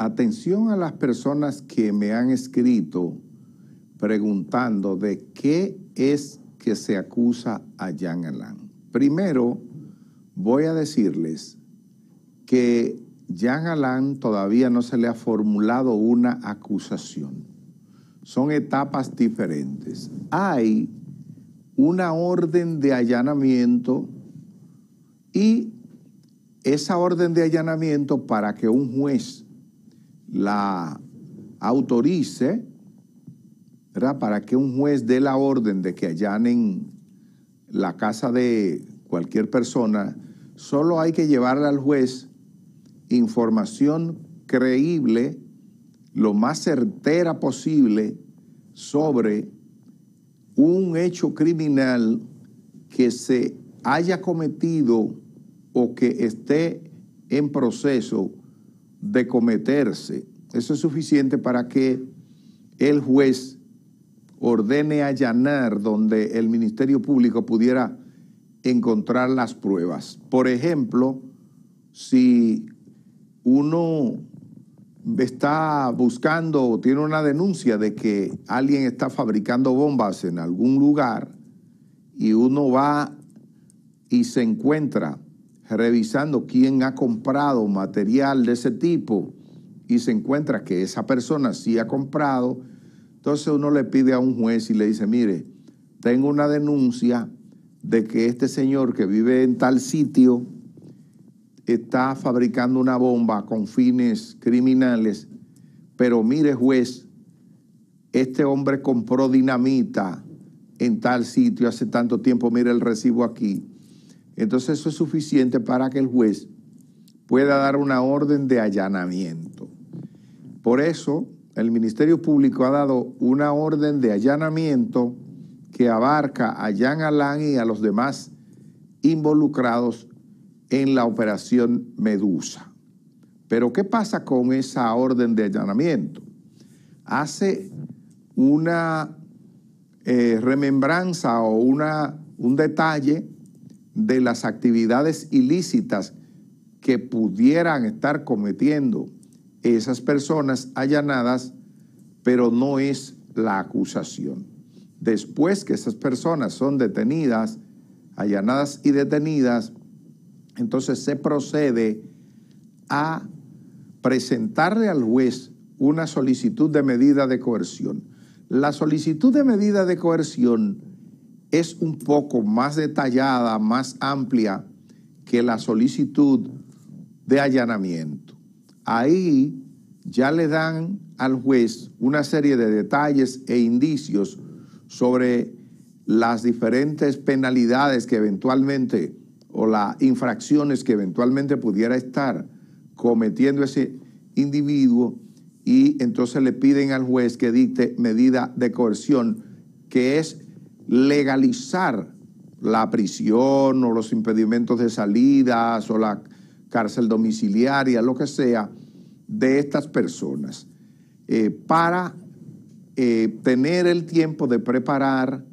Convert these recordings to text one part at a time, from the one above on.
Atención a las personas que me han escrito preguntando de qué es que se acusa a Jean Alain. Primero, voy a decirles que Jean Alain todavía no se le ha formulado una acusación. Son etapas diferentes. Hay una orden de allanamiento y esa orden de allanamiento, para que un juez la autorice, ¿verdad? Para que un juez dé la orden de que allanen la casa de cualquier persona, solo hay que llevarle al juez información creíble, lo más certera posible, sobre un hecho criminal que se haya cometido o que esté en proceso de cometerse. Eso es suficiente para que el juez ordene allanar donde el Ministerio Público pudiera encontrar las pruebas. Por ejemplo, si uno está buscando o tiene una denuncia de que alguien está fabricando bombas en algún lugar y uno va y se encuentra revisando quién ha comprado material de ese tipo y se encuentra que esa persona sí ha comprado, entonces uno le pide a un juez y le dice, mire, tengo una denuncia de que este señor que vive en tal sitio está fabricando una bomba con fines criminales, pero mire, juez, este hombre compró dinamita en tal sitio hace tanto tiempo, mire el recibo aquí. Entonces eso es suficiente para que el juez pueda dar una orden de allanamiento. Por eso el Ministerio Público ha dado una orden de allanamiento que abarca a Jean Alain y a los demás involucrados en la operación Medusa. Pero ¿qué pasa con esa orden de allanamiento? Hace una remembranza o un detalle de las actividades ilícitas que pudieran estar cometiendo esas personas allanadas, pero no es la acusación. Después que esas personas son detenidas, allanadas y detenidas, entonces se procede a presentarle al juez una solicitud de medida de coerción. La solicitud de medida de coerción es un poco más detallada, más amplia que la solicitud de allanamiento. Ahí ya le dan al juez una serie de detalles e indicios sobre las diferentes penalidades que eventualmente o las infracciones que eventualmente pudiera estar cometiendo ese individuo, y entonces le piden al juez que dicte medida de coerción, que es legalizar la prisión o los impedimentos de salidas o la cárcel domiciliaria, lo que sea, de estas personas, para tener el tiempo de preparar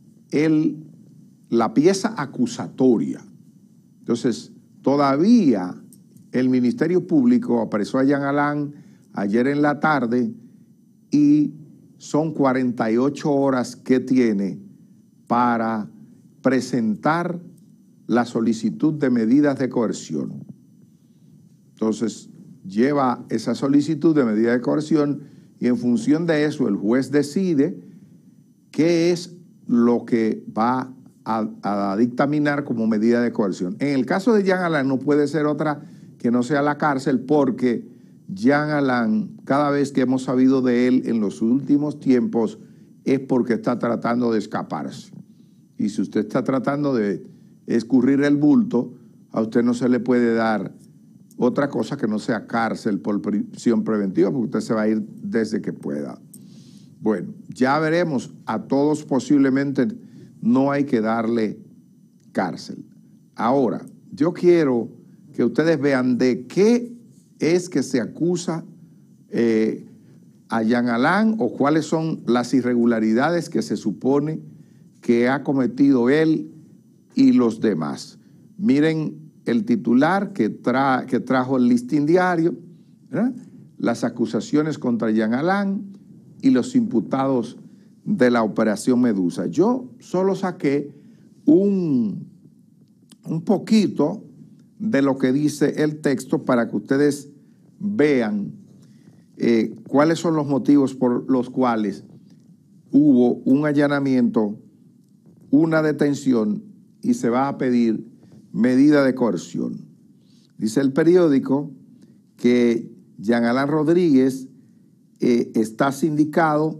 la pieza acusatoria. Entonces, todavía el Ministerio Público apresó a Jean Alain ayer en la tarde y son 48 horas que tiene para presentar la solicitud de medidas de coerción. Entonces, lleva esa solicitud de medida de coerción y en función de eso el juez decide qué es lo que va a dictaminar como medida de coerción. En el caso de Jean Alain no puede ser otra que no sea la cárcel, porque Jean Alain, cada vez que hemos sabido de él en los últimos tiempos, es porque está tratando de escaparse. Y si usted está tratando de escurrir el bulto, a usted no se le puede dar otra cosa que no sea cárcel por prisión preventiva, porque usted se va a ir desde que pueda. Bueno, ya veremos. A todos posiblemente no hay que darle cárcel. Ahora, yo quiero que ustedes vean de qué es que se acusa a Jean Alain, o cuáles son las irregularidades que se supone que ha cometido él y los demás. Miren el titular que trajo el Listín Diario, ¿verdad? las acusaciones contra Jean Alain y los imputados de la Operación Medusa. Yo solo saqué un poquito de lo que dice el texto para que ustedes vean cuáles son los motivos por los cuales hubo un allanamiento, una detención y se va a pedir medida de coerción. Dice el periódico que Jean Alain Rodríguez está sindicado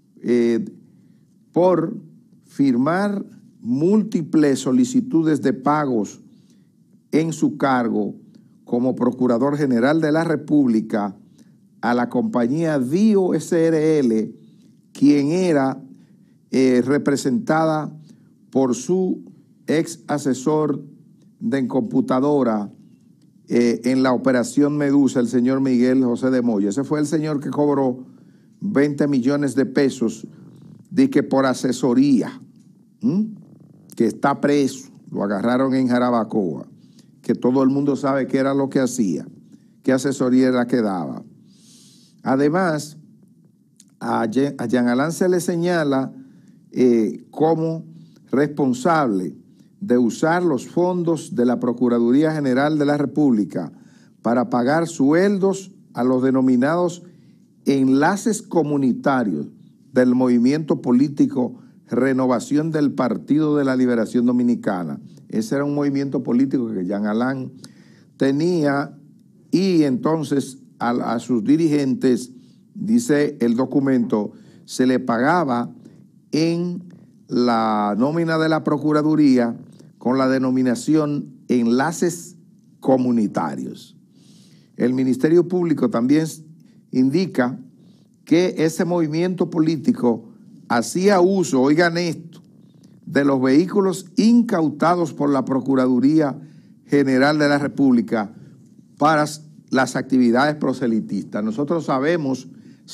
por firmar múltiples solicitudes de pagos en su cargo como Procurador General de la República a la compañía Dio SRL, quien era representada por su ex asesor de computadora en la Operación Medusa, el señor Miguel José de Moya. Ese fue el señor que cobró 20 millones de pesos de que por asesoría, que está preso, lo agarraron en Jarabacoa, que todo el mundo sabe qué era lo que hacía, qué asesoría era que daba. Además, a Jean Alain se le señala como responsable de usar los fondos de la Procuraduría General de la República para pagar sueldos a los denominados enlaces comunitarios del movimiento político Renovación del Partido de la Liberación Dominicana. Ese era un movimiento político que Jean Alain tenía, y entonces a sus dirigentes, dice el documento, se le pagaba en la nómina de la Procuraduría con la denominación enlaces comunitarios. El Ministerio Público también indica que ese movimiento político hacía uso, oigan esto, de los vehículos incautados por la Procuraduría General de la República para las actividades proselitistas. Nosotros sabemos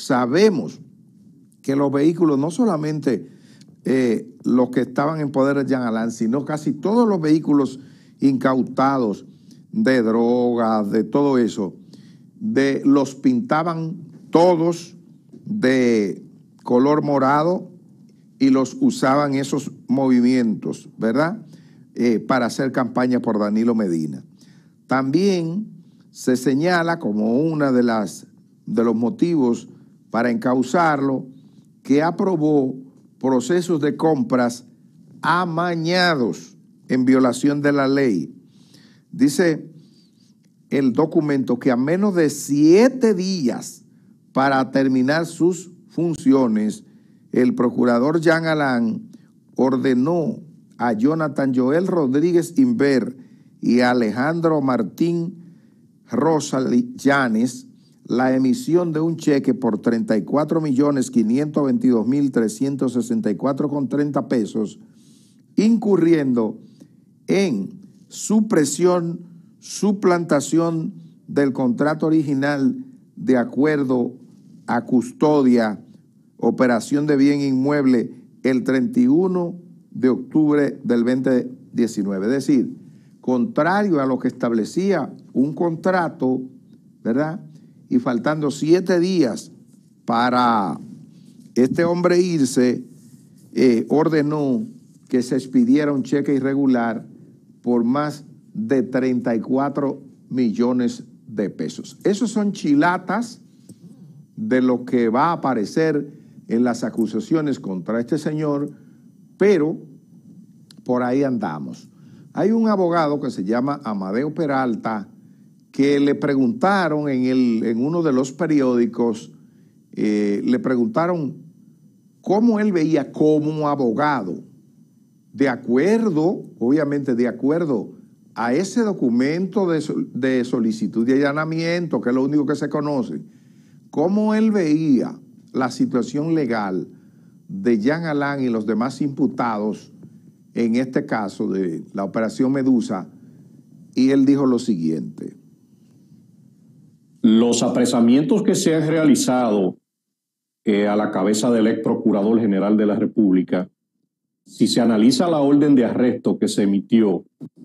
que los vehículos, no solamente los que estaban en poder de Jean Alain, sino casi todos los vehículos incautados de drogas, de todo eso, los pintaban todos de color morado y los usaban esos movimientos, ¿verdad? Para hacer campaña por Danilo Medina. También se señala como una de los motivos para encausarlo que aprobó procesos de compras amañados en violación de la ley. Dice el documento que a menos de 7 días para terminar sus funciones, el procurador Jean Alain ordenó a Jonathan Joel Rodríguez Inver y a Alejandro Martín Rosallanes la emisión de un cheque por 34.522.364,30 pesos, incurriendo en supresión, suplantación del contrato original de acuerdo a custodia, operación de bien inmueble el 31 de octubre del 2019. Es decir, contrario a lo que establecía un contrato, ¿verdad? Y faltando 7 días para este hombre irse, ordenó que se expidiera un cheque irregular por más de 34 millones de pesos. Esos son chilatas de lo que va a aparecer en las acusaciones contra este señor, pero por ahí andamos. Hay un abogado que se llama Amadeo Peralta que le preguntaron en uno de los periódicos, le preguntaron cómo él veía como abogado, de acuerdo, obviamente de acuerdo a ese documento de solicitud de allanamiento, que es lo único que se conoce, cómo él veía la situación legal de Jean Alain y los demás imputados en este caso de la Operación Medusa, y él dijo lo siguiente. Los apresamientos que se han realizado a la cabeza del ex Procurador General de la República, si se analiza la orden de arresto que se emitió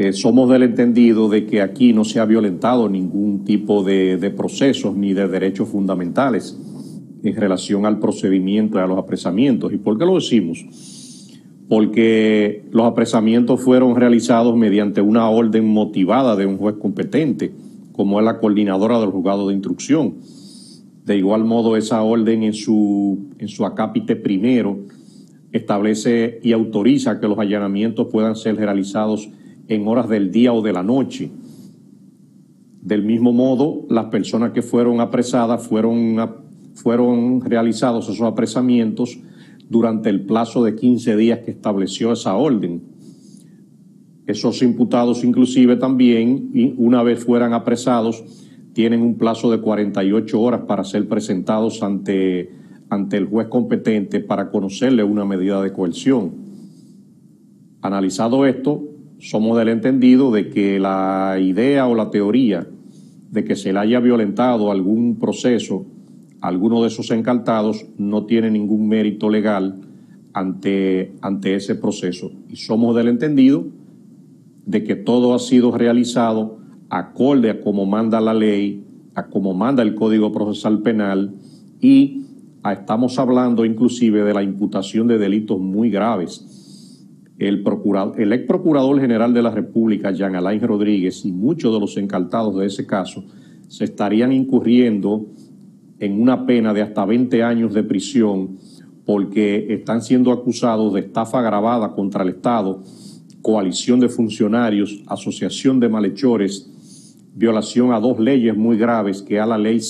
Somos del entendido de que aquí no se ha violentado ningún tipo de procesos ni de derechos fundamentales en relación al procedimiento y a los apresamientos. ¿Y por qué lo decimos? Porque los apresamientos fueron realizados mediante una orden motivada de un juez competente, como es la coordinadora del juzgado de instrucción. De igual modo, esa orden en su acápite primero establece y autoriza que los allanamientos puedan ser realizados en horas del día o de la noche. Del mismo modo, las personas que fueron apresadas fueron realizados esos apresamientos durante el plazo de 15 días que estableció esa orden. Esos imputados inclusive también, una vez fueran apresados, tienen un plazo de 48 horas para ser presentados ante el juez competente para conocerle una medida de coerción. Analizado esto, somos del entendido de que la idea o la teoría de que se le haya violentado algún proceso a alguno de esos encartados no tiene ningún mérito legal ante ese proceso. Y somos del entendido de que todo ha sido realizado acorde a como manda la ley, a como manda el Código Procesal Penal, y estamos hablando inclusive de la imputación de delitos muy graves. El ex procurador general de la República, Jean Alain Rodríguez, y muchos de los encartados de ese caso se estarían incurriendo en una pena de hasta 20 años de prisión porque están siendo acusados de estafa agravada contra el Estado, coalición de funcionarios, asociación de malhechores, violación a dos leyes muy graves, que es la ley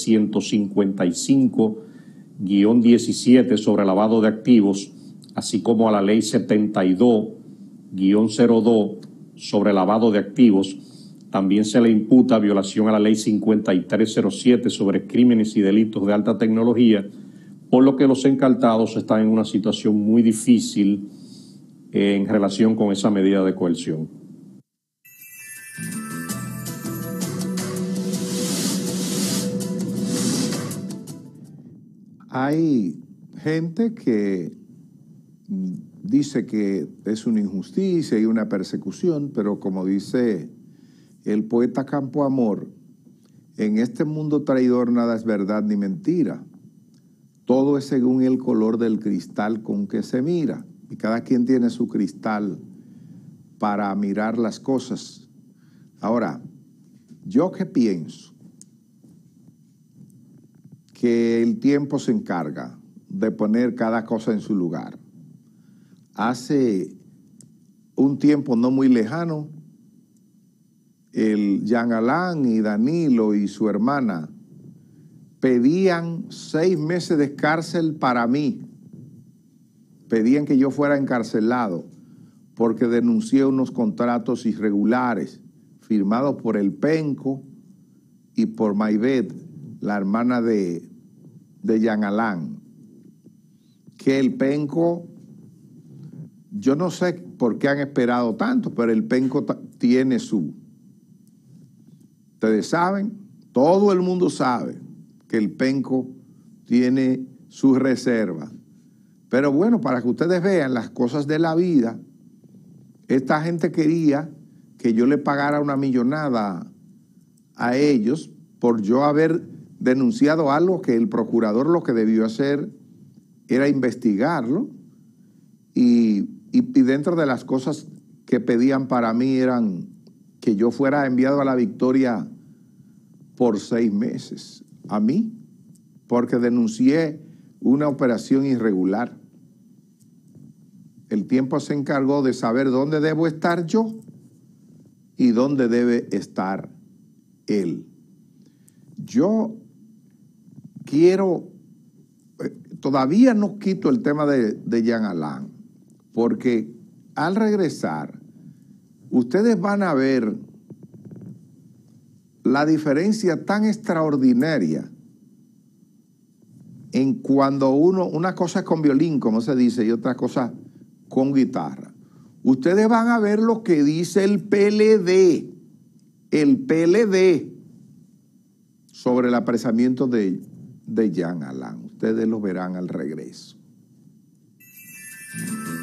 155-17 sobre lavado de activos, así como a la ley 72-02 sobre lavado de activos. También se le imputa violación a la ley 5307 sobre crímenes y delitos de alta tecnología, por lo que los encartados están en una situación muy difícil en relación con esa medida de coerción. Hay gente que dice que es una injusticia y una persecución, pero como dice el poeta Campoamor, en este mundo traidor nada es verdad ni mentira. Todo es según el color del cristal con que se mira. Y cada quien tiene su cristal para mirar las cosas. Ahora, yo que pienso que el tiempo se encarga de poner cada cosa en su lugar. Hace un tiempo no muy lejano, el Jean Alain y Danilo y su hermana pedían 6 meses de cárcel para mí. Pedían que yo fuera encarcelado porque denuncié unos contratos irregulares firmados por el Penco y por Maybeth, la hermana de Jean Alain. Que el Penco, yo no sé por qué han esperado tanto, pero el Penco tiene su... Ustedes saben, todo el mundo sabe que el Penco tiene su reserva. Pero bueno, para que ustedes vean las cosas de la vida, esta gente quería que yo le pagara una millonada a ellos por yo haber denunciado algo que el procurador lo que debió hacer era investigarlo. Y dentro de las cosas que pedían para mí eran que yo fuera enviado a la Victoria por 6 meses. A mí, porque denuncié una operación irregular. El tiempo se encargó de saber dónde debo estar yo y dónde debe estar él. Yo quiero, todavía no quito el tema de Jean Alain, porque al regresar, ustedes van a ver la diferencia tan extraordinaria en cuando una cosa es con violín, como se dice, y otra cosa con guitarra. Ustedes van a ver lo que dice el PLD sobre el apresamiento de Jean Alain. Ustedes lo verán al regreso.